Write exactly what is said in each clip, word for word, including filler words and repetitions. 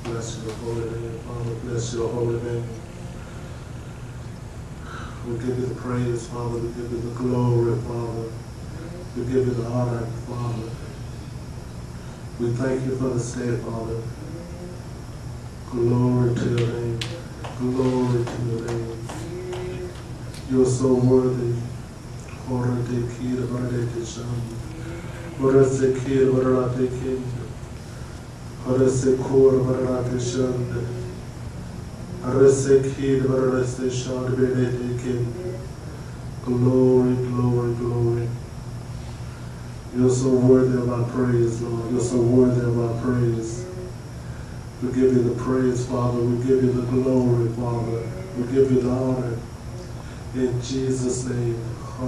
Bless your holy name, Father. Bless your holy name. We give you the praise, Father. We give you the glory, Father. We give you the honor, Father. We thank you for this day, Father. Glory to your name. Glory to your name. You are so worthy. Glory, glory, glory. You're so worthy of our praise, Lord. You're so worthy of our praise. We give you the praise, Father. We give you the glory, Father. We give you the honor. In Jesus' name.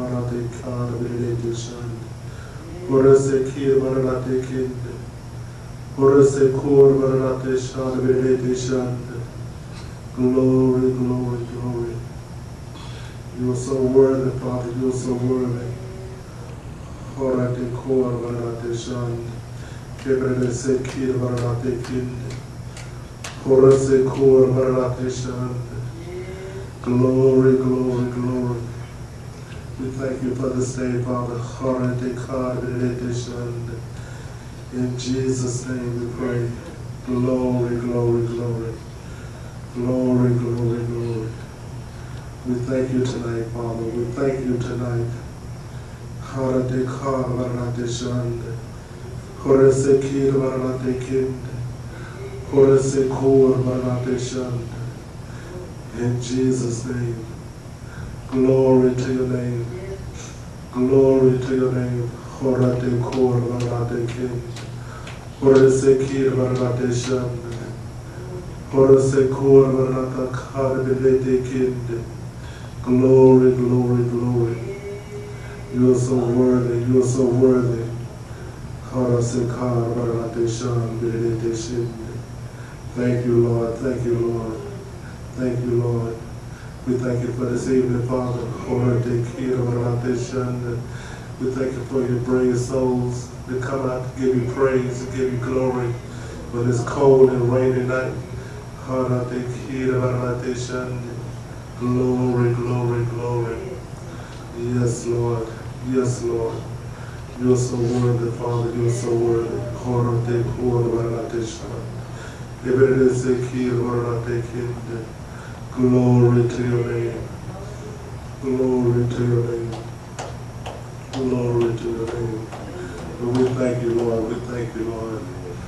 Glory, glory, glory. You are so worthy, Father. You are so worthy. Horate kor varate shand, kebrede sekir varate kind, horase kor varate shand. Glory, glory, glory. We thank you for this day, Father. Horate kar varate shand. In Jesus' name we pray. Glory, glory, glory. Glory, glory, glory. We thank you tonight, Father. We thank you tonight. Harate kar varate shand, horase kir varate kind, horase kor varate shand. In Jesus' name, glory to your name, glory to your name. Horate kor varate kind, horase kir varate shand, horase kor varate kar varate kind. Glory, glory, glory. You are so worthy, you are so worthy. Thank you, Lord, thank you, Lord. Thank you, Lord. We thank you for this evening, Father. We thank you for your brave souls that come out to give you praise, to give you glory for this cold and rainy night. Glory, glory, glory. Yes, Lord. Yes, Lord. You are so worthy, Father. You are so worthy. Glory to your name. Glory to your name. Glory to your name. And we thank you, Lord. We thank you, Lord.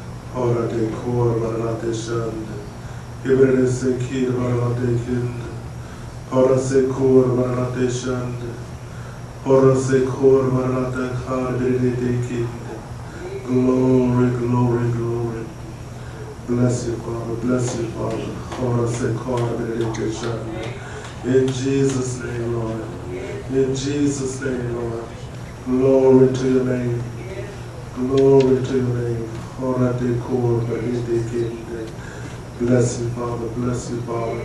Horase kor varate shand, horase kor varate kar virate kind. Glory, glory, glory. Bless you, Father. Bless you, Father. Horase kar virate shand. In Jesus' name, Lord. In Jesus' name, Lord. Glory to your name. Glory to your name. Horate kor virate kind. Bless you, Father. Bless you, Father.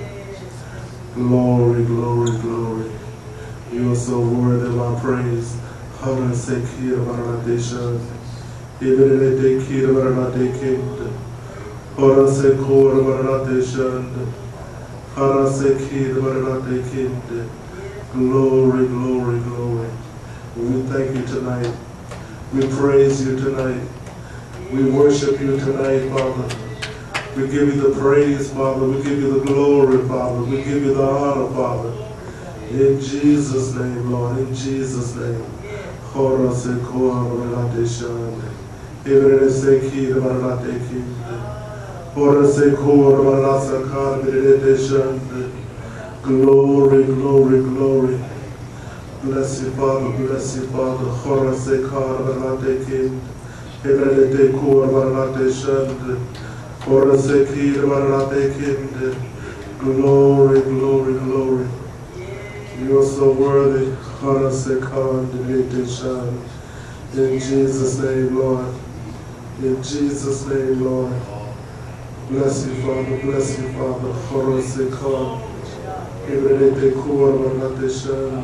Glory, glory, glory. You are so worthy of our praise. Horase kir varate shand, ibirete kir varate kind, horase kor varate shand, horase kir varate kind. Glory, glory, glory. We thank you tonight. We praise you tonight. We worship you tonight, Father. We give you the praise, Father. We give you the glory, Father. We give you the honor, Father. In Jesus' name, Lord. In Jesus' name. Horase kor varate shand, ibirete kir varate kind, horase kor varate kar virate shand. Glory, glory, glory. Bless you, Father. Bless you, Father. Horase kar varate kind, ibirete kor varate shand. Horase kir varate kind. Glory, glory, glory. You are so worthy. Horase kar virate shand. In Jesus' name, Lord. In Jesus' name, Lord. Bless you, Father. Bless you, Father. Horase kar virate kor varate shand.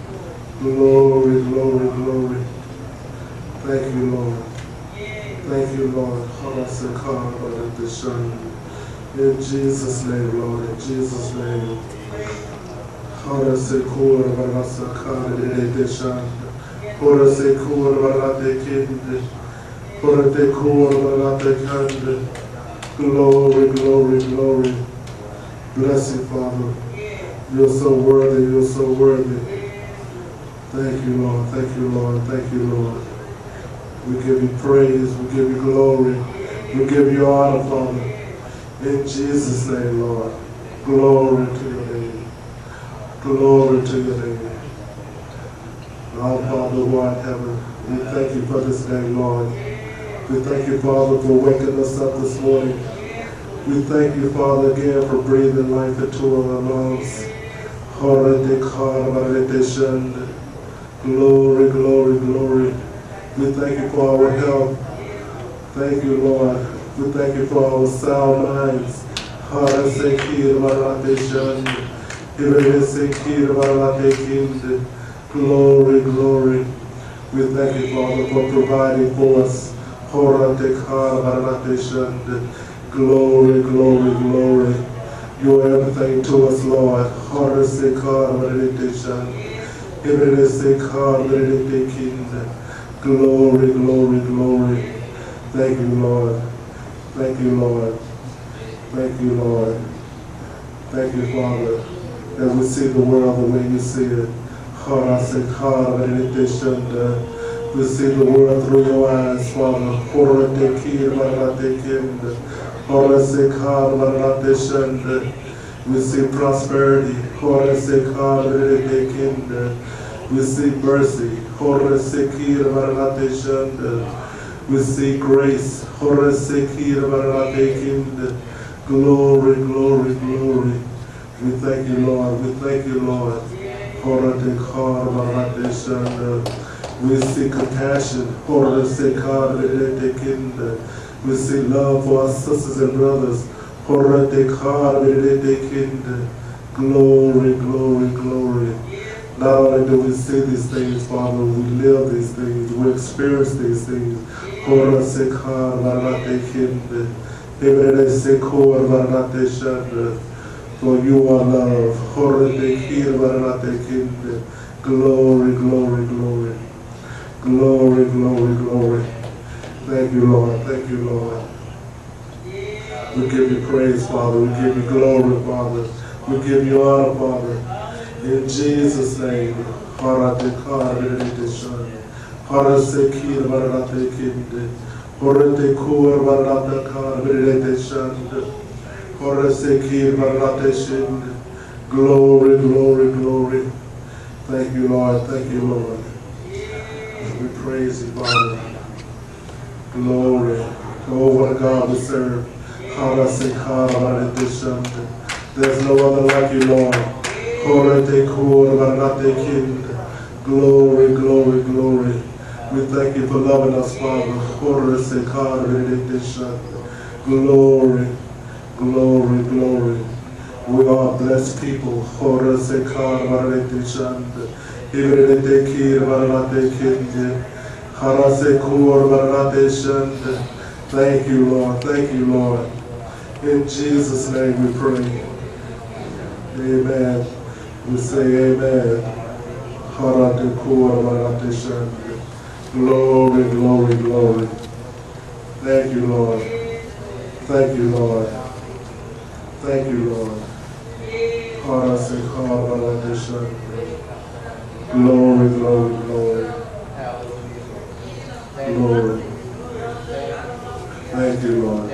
Glory, glory, glory. Thank you, Lord. Thank you, Lord. Horase kar varate shand. In Jesus' name, Lord, in Jesus' name. Hora sekura barasa kare de shanda. Hora sekura barate kinde. Hora te kura barate kande. Glory, glory, glory. Bless you, Father. You're so worthy, you're so worthy. Thank you, Lord, thank you, Lord, thank you, Lord. We give you praise, we give you glory, we give you honor, Father. In Jesus' name, Lord. Glory to your name. Glory to your name. Our Father who art in heaven, we thank you for this day, Lord. We thank you, Father, for waking us up this morning. We thank you, Father, again for breathing life into our lungs. Glory, glory, glory. We thank you for our health. Thank you, Lord. We thank you for our sound minds. Glory, glory. We thank you, Father, for providing for us. Glory, glory, glory. You are everything to us, Lord. Glory, glory, glory. Thank you, Lord. Thank you, Lord. Thank you, Lord. Thank you, Father, that we see the world the way you see it. We see the world through your eyes, Father. We see prosperity. We see mercy. We see grace. Glory, glory, glory. We thank you, Lord. We thank you, Lord. We see compassion. We see love for our sisters and brothers. Glory, glory, glory. Not only do we see these things, Father, we live these things, we experience these things. For you are love. Glory, glory, glory. Glory, glory, glory. Thank you, Lord. Thank you, Lord. We give you praise, Father. We give you glory, Father. We give you honor, Father. In Jesus' name. Glory, glory, glory. Thank you, Lord. Thank you, Lord. We praise you, Father. Glory. Oh, what a God we serve. There's no other like you, Lord. Glory, glory, glory. We thank you for loving us, Father. Glory, glory, glory. We are blessed people. Thank you, Lord. Thank you, Lord. In Jesus' name we pray. Amen. We say amen. Glory, glory, glory. Thank you, Lord. Thank you, Lord. Thank you, Lord. Glory, glory, glory. Glory. Thank you, Lord.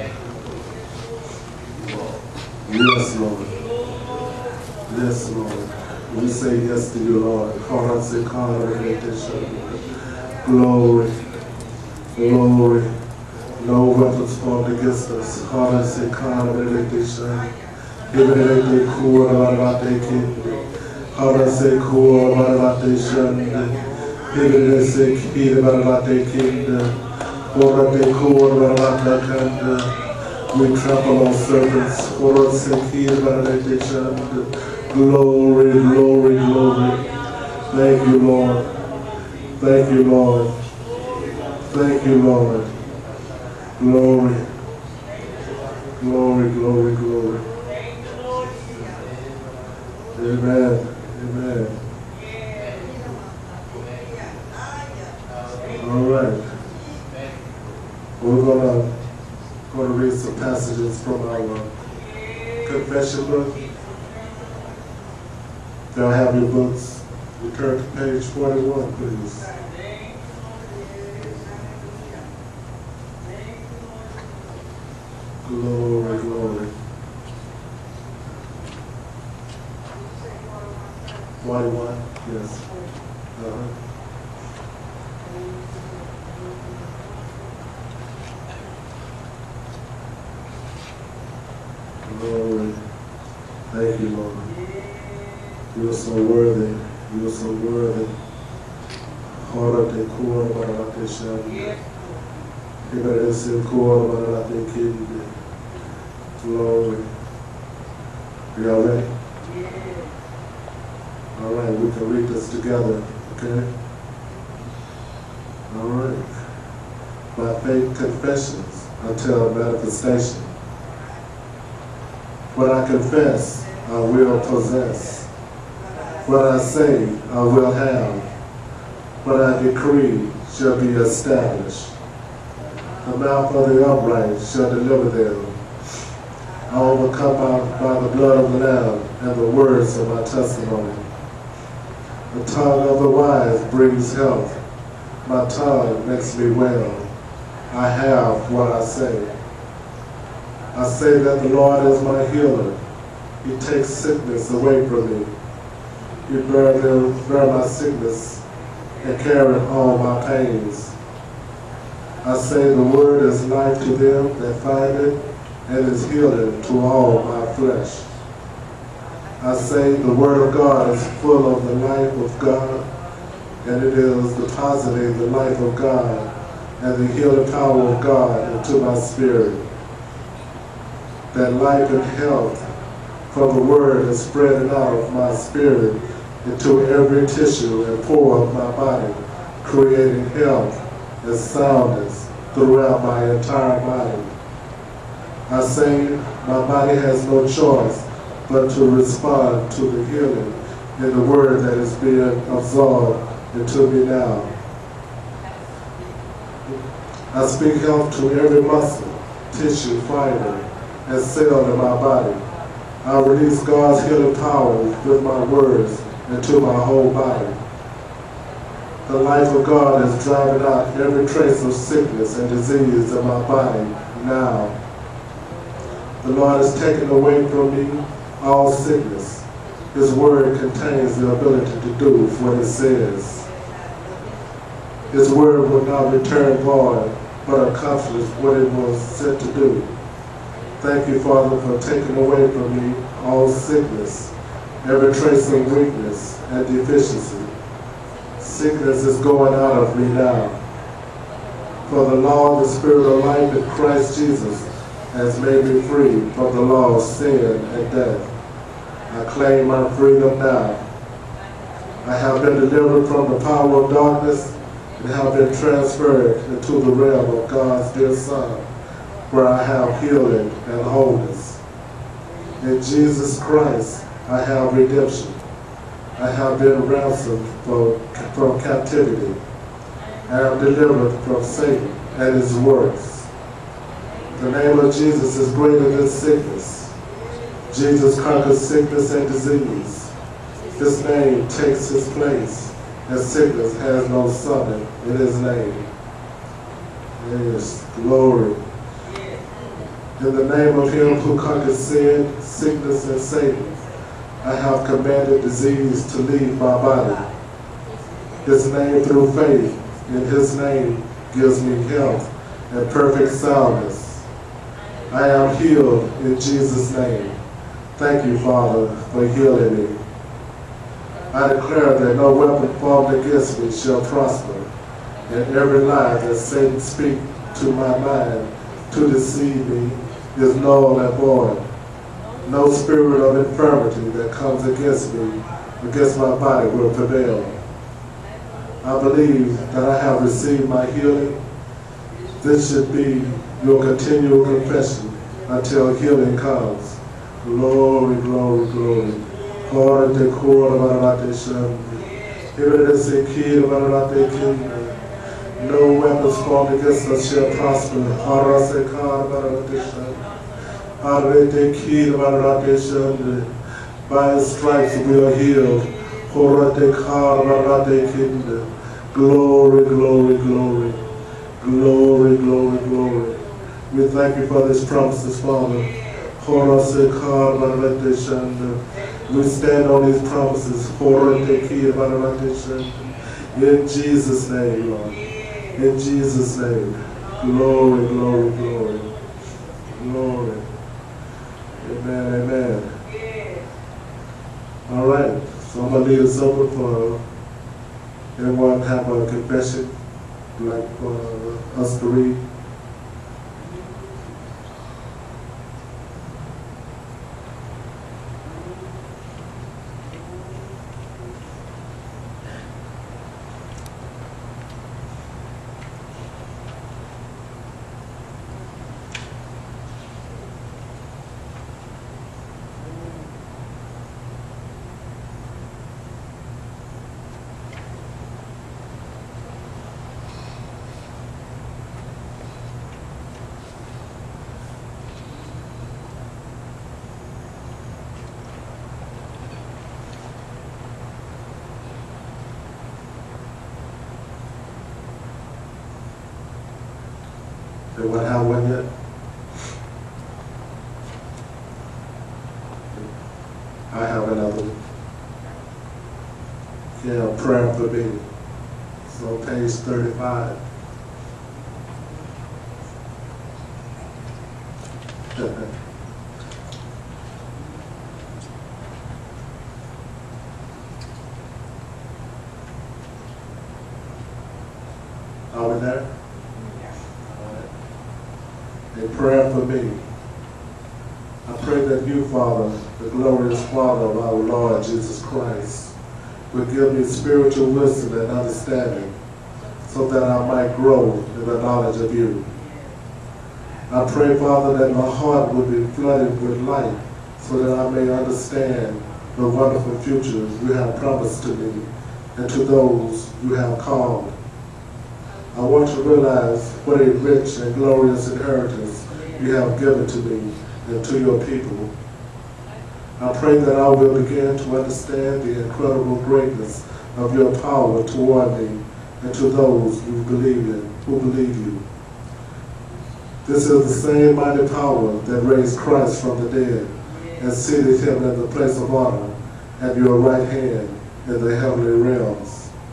Yes, Lord. Yes, Lord. We say yes to you, Lord. Glory. Glory. No weapons formed against us. We trample on serpents. Glory, glory, glory. Thank you, Lord. Thank you, Lord. Thank you, Lord. Glory. Glory, Glory, glory, glory. Amen. Amen. All right. We're gonna gonna read some passages from our confession book. If y'all have your books, we turn to page forty-one, please. Glory, glory. forty-one, yes. Uh-huh. Glory. Thank you, Lord. You are so worthy. You are so worthy. Hora te kua marate shande. Ibere se kua marate kinde. Glory. Y'all ready? All right, we can read this together, okay? All right. By faith confessions until manifestation. What I confess, I will possess. What I say, I will have. What I decree shall be established. The mouth of the upright shall deliver them. I overcome by, by the blood of the Lamb and the words of my testimony. The tongue of the wise brings health. My tongue makes me well. I have what I say. I say that the Lord is my healer. He takes sickness away from me. He bear, them, bear my sickness and carry all my pains. I say the word is life to them that find it, and is healing to all my flesh. I say the word of God is full of the life of God, and it is depositing the life of God and the healing power of God into my spirit. That life and health from the word is spreading out of my spirit into every tissue and pore of my body, creating health and soundness throughout my entire body. I say my body has no choice but to respond to the healing in the word that is being absorbed into me now. I speak health to every muscle, tissue, fiber, and cell in my body. I release God's healing power with my words into my whole body. The life of God is driving out every trace of sickness and disease in my body now. The Lord is taking away from me all sickness. His word contains the ability to do what it says. His word will not return void, but accomplish what it was sent to do. Thank you, Father, for taking away from me all sickness, every trace of weakness and deficiency. Sickness is going out of me now. For the law of the Spirit of life in Christ Jesus has made me free from the law of sin and death. I claim my freedom now. I have been delivered from the power of darkness and have been transferred into the realm of God's dear Son, where I have healing and wholeness. In Jesus Christ, I have redemption. I have been ransomed from, from captivity. I am delivered from Satan and his works. The name of Jesus is greater than sickness. Jesus conquers sickness and disease. His name takes his place, and sickness has no summit in his name. Yes, glory. In the name of him who conquers sin, sickness, and Satan, I have commanded disease to leave my body. His name through faith in his name gives me health and perfect soundness. I am healed in Jesus' name. Thank you, Father, for healing me. I declare that no weapon formed against me shall prosper, and every lie that Satan speaks to my mind to deceive me is null and void. No spirit of infirmity that comes against me, against my body, will prevail. I believe that I have received my healing. This should be your continual confession until healing comes. Glory, glory, glory. Glory to Kora Barate Shandi. Here it is a key Barate Kinda. No weapons formed against us shall prosper. Arase Kara Barate Shandi. Arete Kira Barate Shandi. By his stripes we are healed. Horate Kara Barate Kinda. Glory, glory, glory. Glory, glory, glory. We thank you for these promises, Father. We stand on these promises. In Jesus' name, Lord. In Jesus' name. Glory, glory, glory. Glory. Amen, amen. All right. So I'm going to leave this open for everyone to have a confession, like for us to read. Anyone have one yet? I have another. Yeah, prayer for me. So page thirty-five. Are we there? A prayer for me. I pray that you, Father, the glorious Father of our Lord Jesus Christ, will give me spiritual wisdom and understanding so that I might grow in the knowledge of you. I pray, Father, that my heart will be flooded with light so that I may understand the wonderful future you have promised to me and to those you have called. I want to realize what a rich and glorious inheritance you have given to me and to your people. I pray that I will begin to understand the incredible greatness of your power toward me and to those who believe in, who believe you. This is the same mighty power that raised Christ from the dead and seated him in the place of honor at your right hand in the heavenly realms.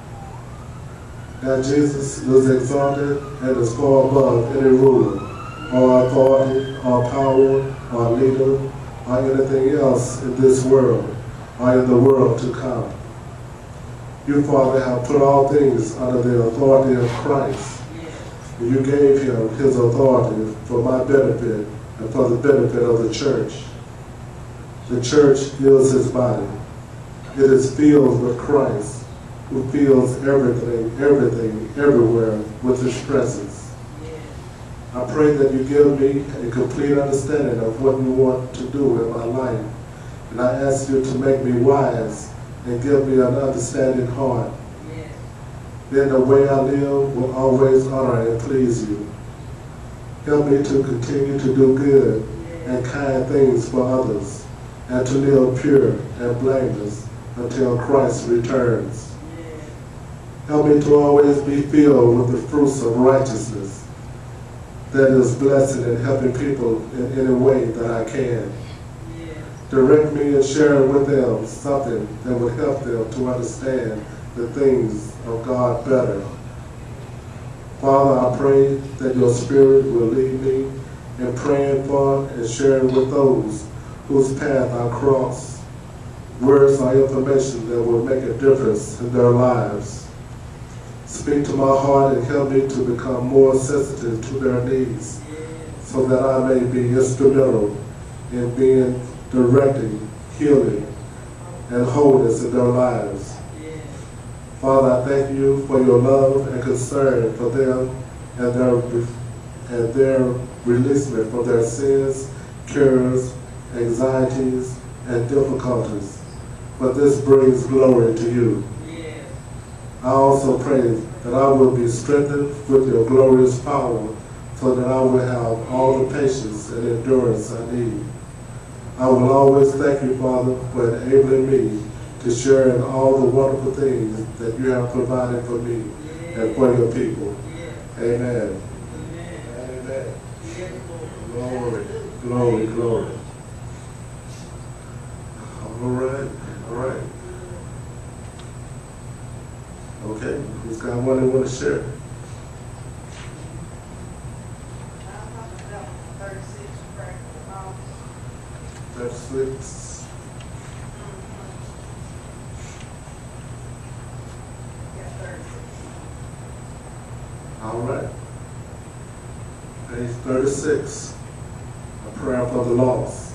Now Jesus is exalted and is far above any ruler, or authority, or power, or leader, or anything else in this world, or in the world to come. You, Father, have put all things under the authority of Christ. And you gave him his authority for my benefit and for the benefit of the church. The church is his body. It is filled with Christ, who fills everything, everything, everywhere with his presence. I pray that you give me a complete understanding of what you want to do in my life. And I ask you to make me wise and give me an understanding heart. Yes. Then the way I live will always honor and please you. Help me to continue to do good and kind things for others, and to live pure and blameless until Christ returns. Help me to always be filled with the fruits of righteousness, that is blessing and helping people in any way that I can. Direct me and share with them something that would help them to understand the things of God better. Father, I pray that your Spirit will lead me in praying for and sharing with those whose path I cross words or information that will make a difference in their lives. Speak to my heart and help me to become more sensitive to their needs so that I may be instrumental in being directing, healing, and wholeness in their lives. Father, I thank you for your love and concern for them and their and their releasement from their sins cares, anxieties, and difficulties, but this brings glory to you. I also pray that I will be strengthened with your glorious power, so that I will have all the patience and endurance I need. I will always thank you, Father, for enabling me to share in all the wonderful things that you have provided for me and for your people. Amen. Amen. Glory, glory, glory. All right, all right. Okay, who's got one they want to share? thirty-six. All right. Page thirty-six, a prayer for the lost.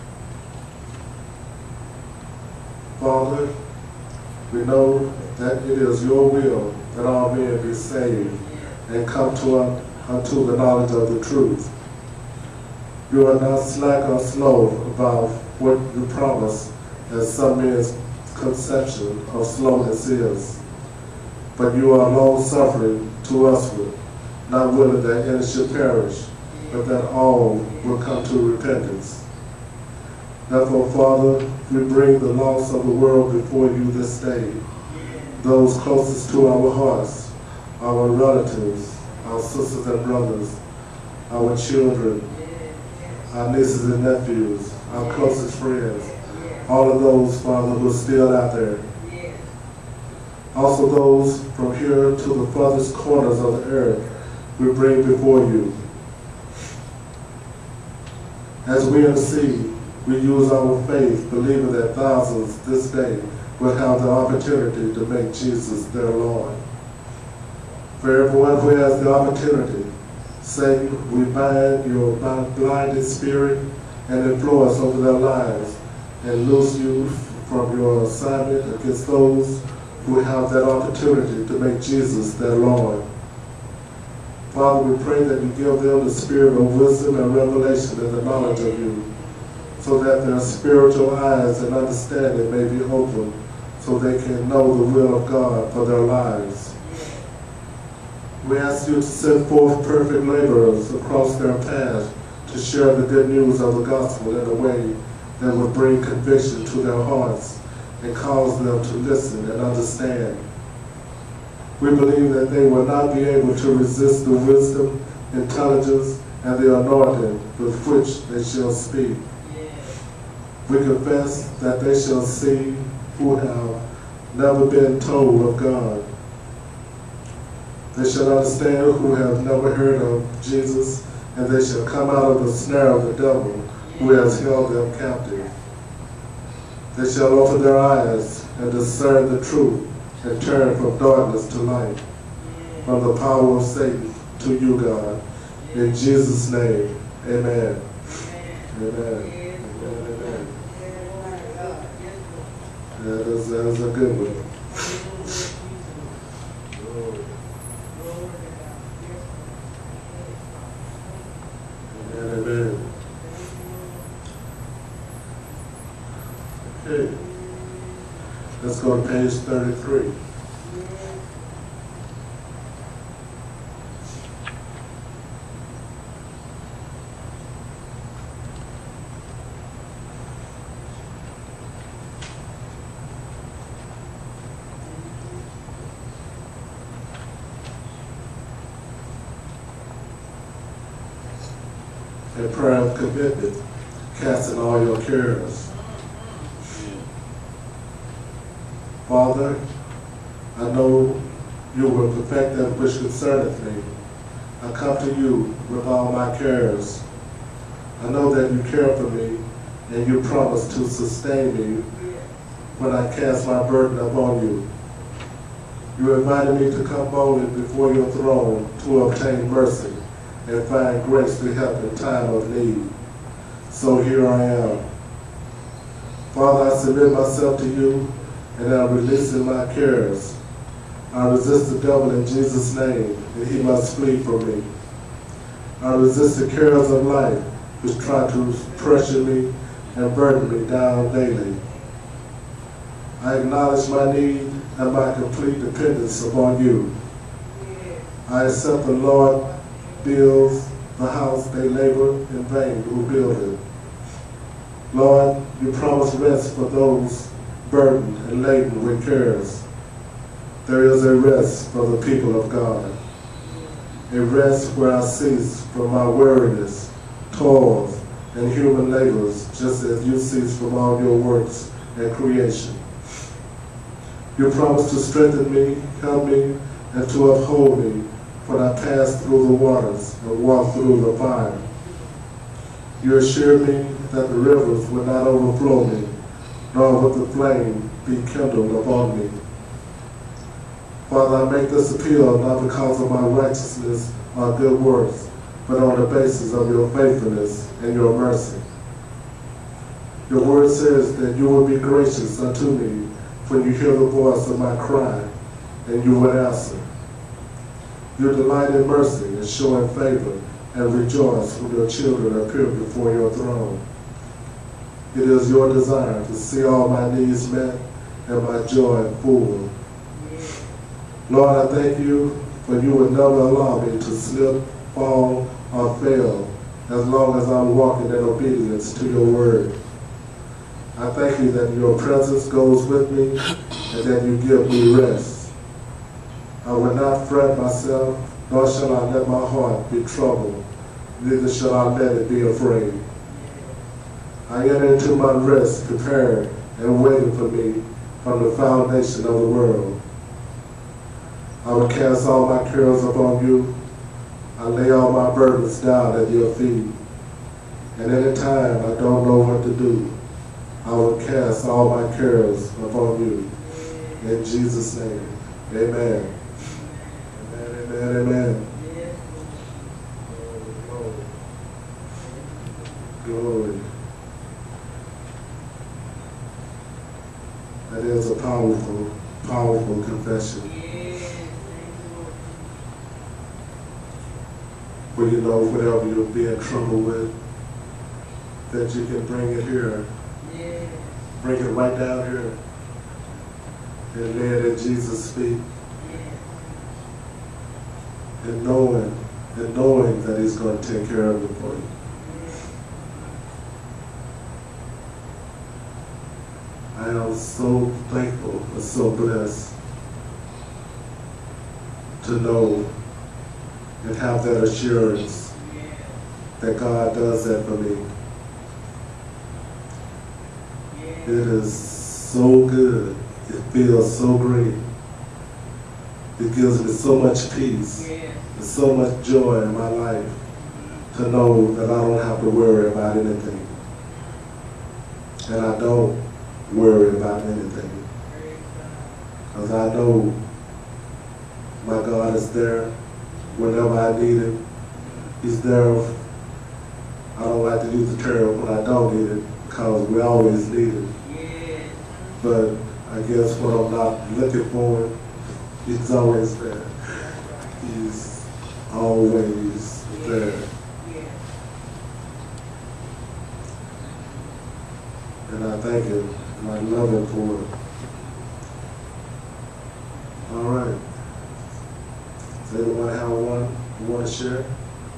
Father, we know that it is your will that all men be saved and come to un unto the knowledge of the truth. You are not slack or slow about what you promise, as some men's conception of slowness is. But you are long-suffering to usward, not willing that any should perish, but that all will come to repentance. Therefore, Father, we bring the lost of the world before you this day, those closest to our hearts, our relatives, our sisters and brothers, our children, our nieces and nephews, our closest friends, all of those, Father, who are still out there. Also those from here to the farthest corners of the earth we bring before you. As we intercede, we use our faith, believing that thousands this day will have the opportunity to make Jesus their Lord. For everyone who has the opportunity, Satan, we bind your blinded spirit and influence over their lives and loose you from your assignment against those who have that opportunity to make Jesus their Lord. Father, we pray that you give them the spirit of wisdom and revelation and the knowledge of you, so that their spiritual eyes and understanding may be open, so they can know the will of God for their lives. We ask you to send forth perfect laborers across their path to share the good news of the gospel in a way that will bring conviction to their hearts and cause them to listen and understand. We believe that they will not be able to resist the wisdom, intelligence, and the anointing with which they shall speak. We confess that they shall see who have never been told of God. They shall understand who have never heard of Jesus, and they shall come out of the snare of the devil who has held them captive. They shall open their eyes and discern the truth and turn from darkness to light, from the power of Satan to you, God. In Jesus' name, amen. Amen. Amen. Amen. That is, that is a good one. Amen. Amen. Okay. Let's go to page thirty-three. A prayer of commitment, casting all your cares. Father, I know you will perfect that which concerneth me. I come to you with all my cares. I know that you care for me, and you promise to sustain me when I cast my burden upon you. You invited me to come boldly before your throne to obtain mercy and find grace to help in time of need. So here I am. Father, I submit myself to you, and I'm releasing my cares. I resist the devil in Jesus' name, and he must flee from me. I resist the cares of life, which try to pressure me and burden me down daily. I acknowledge my need and my complete dependence upon you. I accept the Lord builds the house they labor in vain who build it. Lord, you promise rest for those burdened and laden with cares. There is a rest for the people of God, a rest where I cease from my weariness, toils, and human labors, just as you cease from all your works and creation. You promise to strengthen me, help me, and to uphold me when I pass through the waters and walk through the fire. You assure me that the rivers will not overflow me, nor will the flame be kindled upon me. Father, I make this appeal not because of my righteousness or good works, but on the basis of your faithfulness and your mercy. Your word says that you will be gracious unto me when you hear the voice of my cry, and you will answer. You delight in mercy and showing favor, and rejoice when your children appear before your throne. It is your desire to see all my needs met and my joy full. Lord, I thank you for you would never allow me to slip, fall, or fail as long as I'm walking in obedience to your word. I thank you that your presence goes with me and that you give me rest. I will not fret myself, nor shall I let my heart be troubled, neither shall I let it be afraid. I enter into my rest prepared and waiting for me from the foundation of the world. I will cast all my cares upon you. I lay all my burdens down at your feet. And any time I don't know what to do, I will cast all my cares upon you. In Jesus' name, amen. Amen, amen, amen. Glory. That is a powerful, powerful confession. Where you know whatever you'll be in trouble with, that you can bring it here. Yeah. Bring it right down here and lay it at Jesus' feet. Yeah. And knowing, and knowing that he's going to take care of it for you. Yeah. I am so thankful and so blessed to know and have that assurance that God does that for me. It is so good. It feels so great. It gives me so much peace and so much joy in my life to know that I don't have to worry about anything. And I don't worry about anything. Because I know my God is there. Whenever I need him, he's there. I don't like to use the term when I don't need it, because we always need it. Yeah. But I guess when I'm not looking for him, he's always there. He's always there. Yeah. And I thank him, and I love him for it. All right. Does anyone have one you want to share?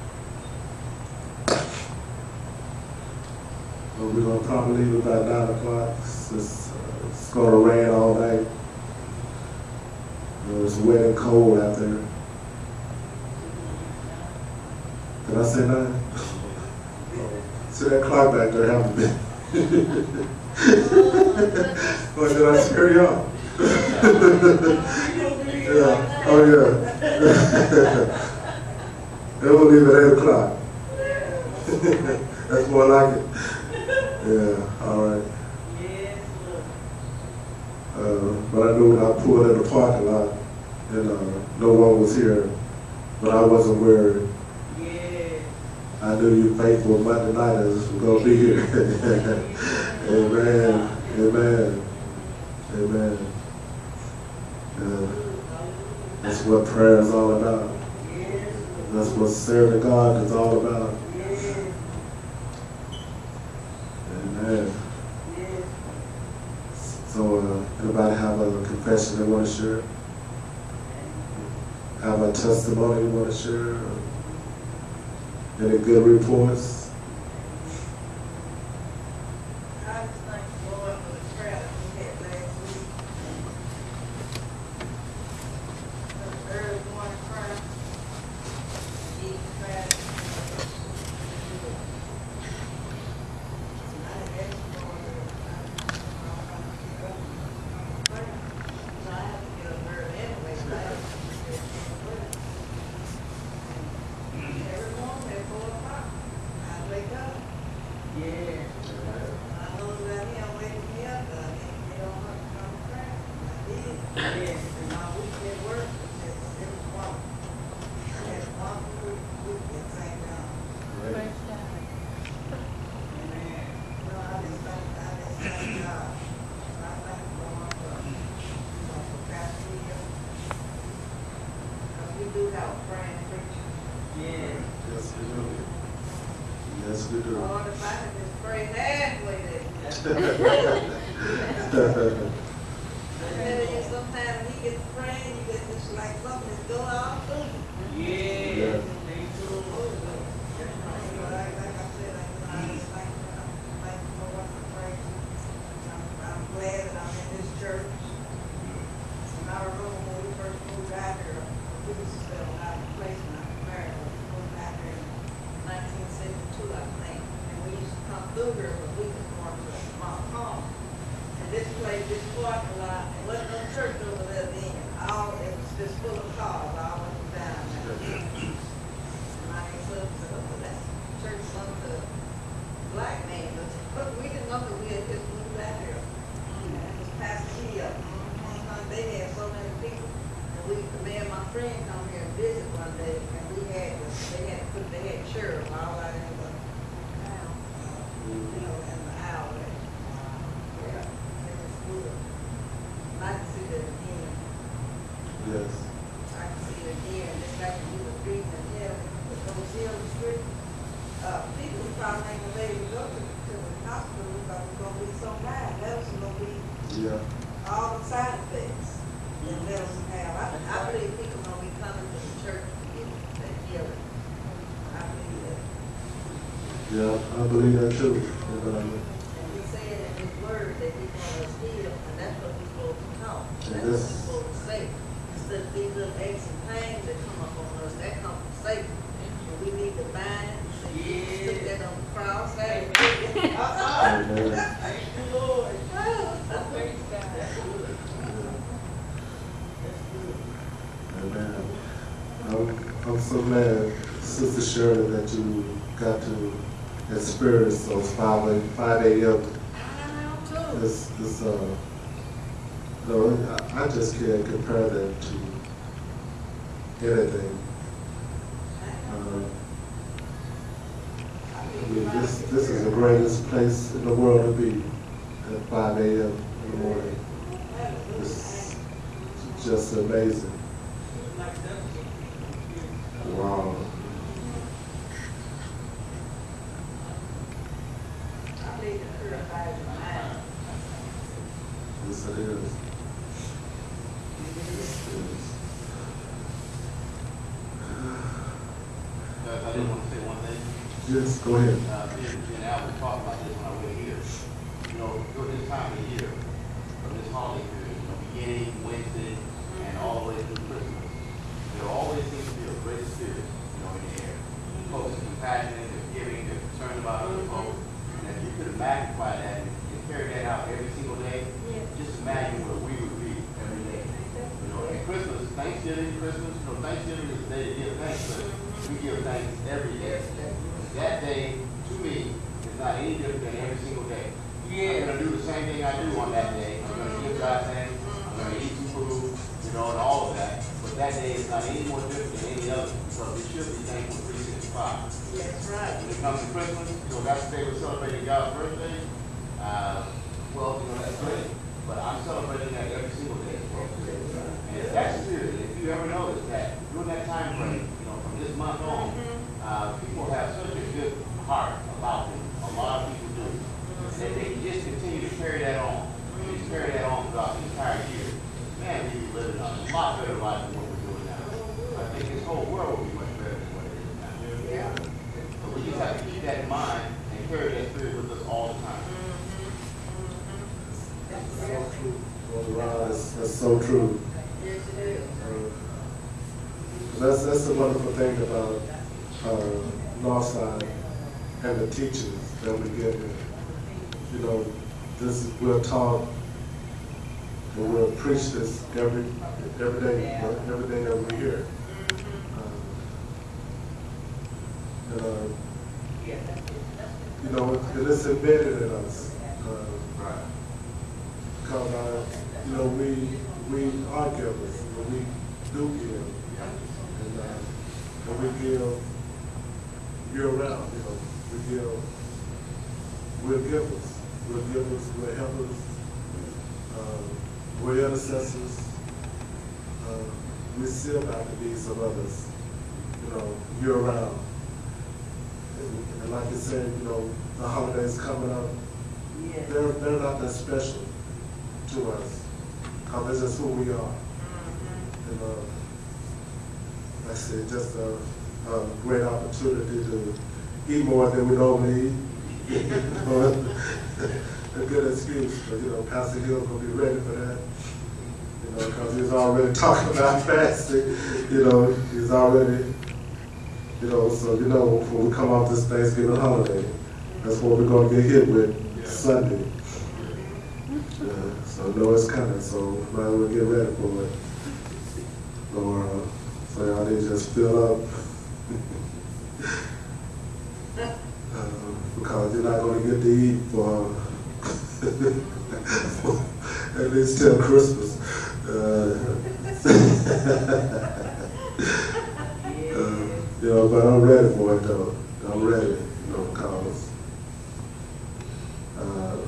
Well, we're going to probably leave about nine o'clock. It's, it's, uh, it's going to rain all night. You know, it's wet and cold out there. Did I say nine? Oh, see that clock back there haven't been. Or did I scare you off? Yeah. Oh yeah. They will leave at eight o'clock. That's more like it. Yeah, all right. Uh, but I knew when I pulled in the parking lot and uh, no one was here, but I wasn't worried. I knew you faithful Monday nighters were going to be here. Amen. Amen. Amen. Uh, that's what prayer is all about. That's what serving God is all about. Anybody have a confession they want to share? Have a testimony you want to share? Any good reports? I just thank the Lord for the prayer that we had last week. The early morning prayer. Evening prayer. I had asked the Lord to, I don't want to get up and pray. So I have to get up early anyway, so I have to get up and pray. And every morning at four o'clock, I wake up. Yeah. I know that he don't wake me up, but I didn't get on up and come to prayer. I did. Yeah. And my week at work was just, it was wonderful. I had a wonderful week at Saint John. Great. Amen. No, I just thank, I just thank God. I thank the Lord for, you know, for Pastor Hill. Because we do have a praying preacher. Yeah. Yes, we do. Yes, we do. Lord, if I could just pray halfway there. I tell you, sometimes when he gets praying, you get just like something that's going on through you. Yeah. Me too. Oh, Lord. You know, like, like I said, like, you know, I just thank you, I'm thankful for what I pray. I'm, I'm glad that I'm in this church. And I remember when we first moved out here, we used to settle out of place when I was married. We moved out here in nineteen seventy-two, I think. And we used to come through here, but we was going to a small home. And this place, this parking lot, and wasn't no church over there then. All, it was just full of cars all up and down there. And my ex-husband said, oh, well, that's church some of the black man. But we didn't know that we had just moved out here. And it was Pastor Hill. They had so many people. And we, me and my friend come here and visit one day, and we had, they had put, they had sheriff all out in the, uh, you know, in the alleyway. Yeah, it was good. And I can see that again. Yes. I can see it again, just like when we were reading in here, with those hills, street. Uh, people probably ain't gonna let you go to, to the hospital, because it's gonna be so bad, that was gonna be Yeah. all the side effects that medicine have. I, I believe people gonna be coming to the church to get that healing. I believe that. Yeah, I believe that too. And, um, And he said in his word that he wants us healed, and that's what we're supposed to talk. And That's what we're this- supposed to say. Instead of these little aches and pains that come up on us, that come from Satan. And we need to bind it. Jesus took that on the cross. That is Amen. Thank you, Lord. Praise God. Amen. I'm, I'm so glad, Sister Shirley, that you got to experience those five a, five a.m. I am too. It's, it's, uh, no, I, I just can't compare that to anything. Uh, I mean, this, this is the greatest place in the world to be at five a.m. in the morning. It's just amazing. Wow. I believe it purifies your mind. Yes, it is. Yes, it is. Guys, I did want to say one thing. Yes, go ahead. Uh, me and me and Al were talking about this when I was here. You know, during this time of year, from this holiday period, you know, beginning Wednesday and all the way through Christmas, there always seems to be a great spirit, you know, in the air. Folks are compassionate, they're giving, they're concerned about other folks. And if you could magnify that and, and carry that out every single day, just imagine where we would be every day. You know, and Christmas, Thanksgiving, Christmas, you know, Thanksgiving is the day to give thanks, but we give thanks every day. That day, to me, is not any different than every single day. I'm gonna do the same thing I do on that day. I'm gonna give God thanks, I'm gonna eat some food, you know, and all of that. But that day is not any more different than any other, because we should be thankful three sixty-five. That's right. When it comes to Christmas, you know, that's the day we're celebrating God's birthday. Uh, well, you know, that's great. But I'm celebrating that every single day. And that's serious. If you ever notice that during that time frame, you know, from this month on, uh, people have such a good heart about them. A lot of people do. And if they can just continue to carry that on, and just carry that on throughout the entire carry that spirit with us all the time. So true. Brother Ron, that's, that's so true. Yes, it is. Uh, That's, that's the wonderful thing about uh, Northside and the teachings that we get here. You know, this we're taught and we'll preach this every every day, every day that we're here. Uh, and, uh, you know, it is embedded in us. Uh, Right. Because, uh, you know, we we are givers, and we do give. And, uh, and we give year round, you know, we give, we're givers, we're givers, we're helpers, uh, we're intercessors, uh, we seal out the needs of others, you know, year round. And, and like you said, you know, the holidays coming up, Yes. they're, they're not that special to us, because it's just who we are. And, uh, like I said, just a, a great opportunity to eat more than we normally eat. A good excuse, but you know, Pastor Hill's gonna be ready for that. You know, because he's already talking about fasting. You know, he's already, you know, so you know, when we come off this Thanksgiving holiday, that's what we're gonna get hit with Sunday. Yeah, so know it's coming, so might as well get ready for it. Or, uh, so y'all need to just fill up. uh, because you're not going to get to eat for, for at least till Christmas. Uh, uh, you know, but I'm ready for it though. I'm ready, you know, because uh,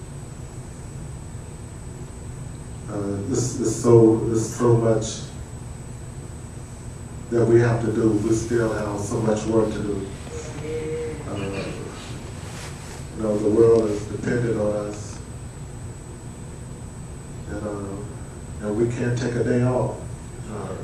uh, it's, it's so it's so much that we have to do. We still have so much work to do. Uh, you know, the world is dependent on us, and uh, and we can't take a day off. Uh,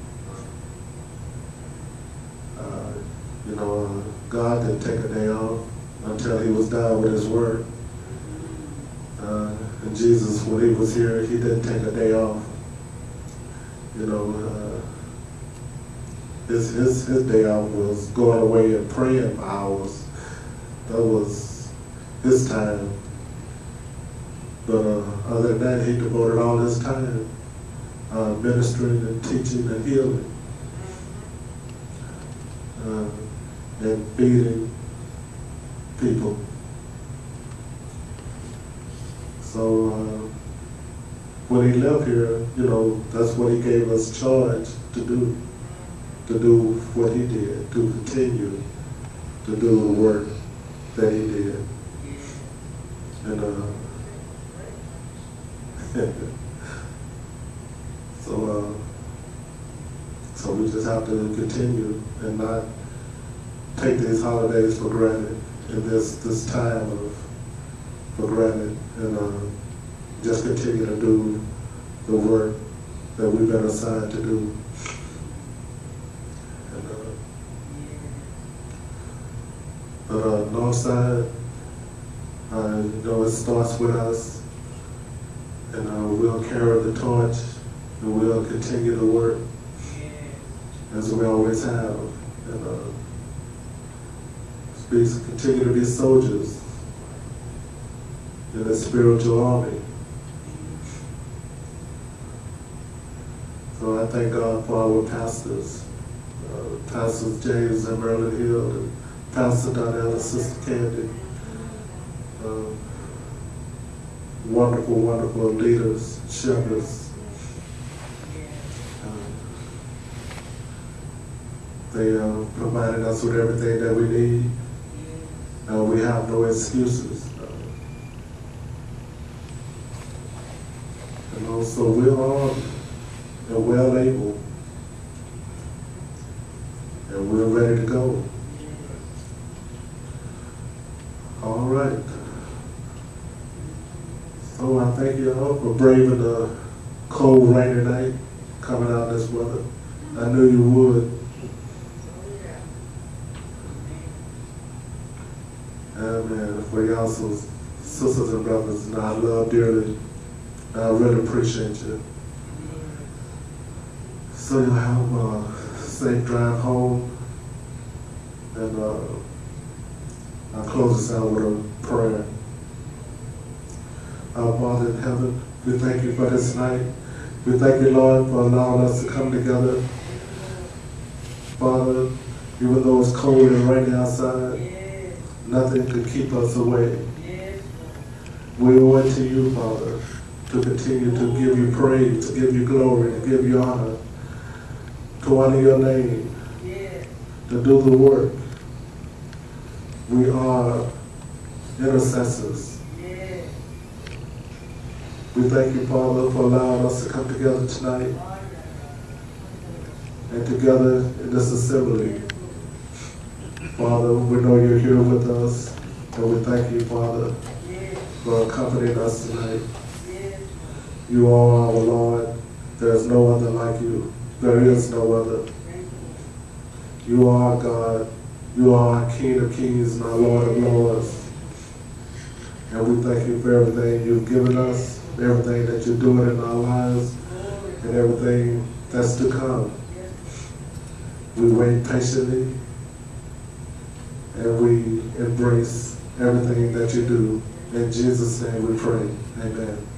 uh, you know, uh, God didn't take a day off until He was done with His work. Uh, and Jesus, when He was here, He didn't take a day off. You know. Uh, His, his, his day off was going away and praying for hours. That was his time. But uh, other than that, he devoted all his time uh, ministering and teaching and healing. Uh, and feeding people. So uh, when he left here, you know, that's what he gave us charge to do. To do what he did, to continue to do the work that he did. And uh, so uh, so we just have to continue and not take these holidays for granted and this this time of for granted, and uh, just continue to do the work that we've been assigned to do. But uh, Northside, uh, you know, it starts with us, and uh, we'll carry the torch, and we'll continue to work as we always have, and uh, be, continue to be soldiers in the spiritual army. So I thank God for our pastors, uh, Pastors James and Merlin Hill, and Pastor Donnell and Sister Candy, uh, wonderful, wonderful leaders, shepherds. Uh, they uh, provided us with everything that we need. Uh, we have no excuses. Uh, and also we're armed and well able, and we're ready to go. All right. So I thank you all for braving the cold, rainy night, coming out this weather. I knew you would. Amen. and for y'all sisters and brothers, and I love dearly. I really appreciate you. So you have a safe drive home, and uh, I'll close this out with a prayer. Our Father in heaven, we thank you for this night. We thank you, Lord, for allowing us to come together. Father, even though it's cold and rainy outside, Yes. nothing could keep us away. Yes. We owe it to you, Father, to continue to give you praise, to give you glory, to give you honor, to honor your name, Yes. to do the work. We are intercessors. Yes. We thank you, Father, for allowing us to come together tonight and together in this assembly. Father, we know you're here with us, and we thank you, Father, Yes. for accompanying us tonight. Yes. You are our Lord. There is no other like you. There is no other. You are our God. You are our King of kings and our Lord of lords. And we thank you for everything you've given us, everything that you're doing in our lives, and everything that's to come. We wait patiently, and we embrace everything that you do. In Jesus' name we pray. Amen.